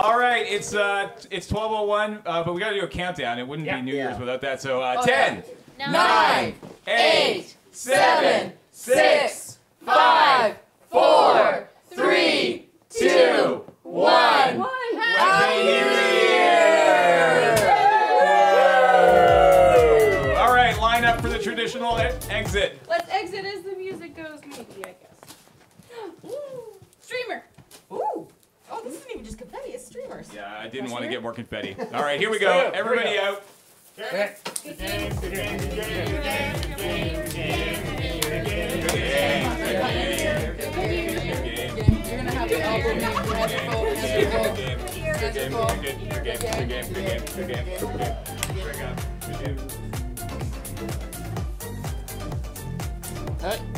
All right, it's 12:01, but we got to do a countdown. It wouldn't be New Year's without that. So 10, 9, 8, 7, 6, 5, 4, 3, 2, 1. Happy New Year! All right, line up for the traditional exit. Let's exit as the music goes, maybe, I guess. Ooh, streamer. Ooh. Oh, this isn't even just confetti, it's streamers. Yeah, I didn't want to get more confetti. All right, here we go. Everybody out. Good game. You're gonna have the album. Good game.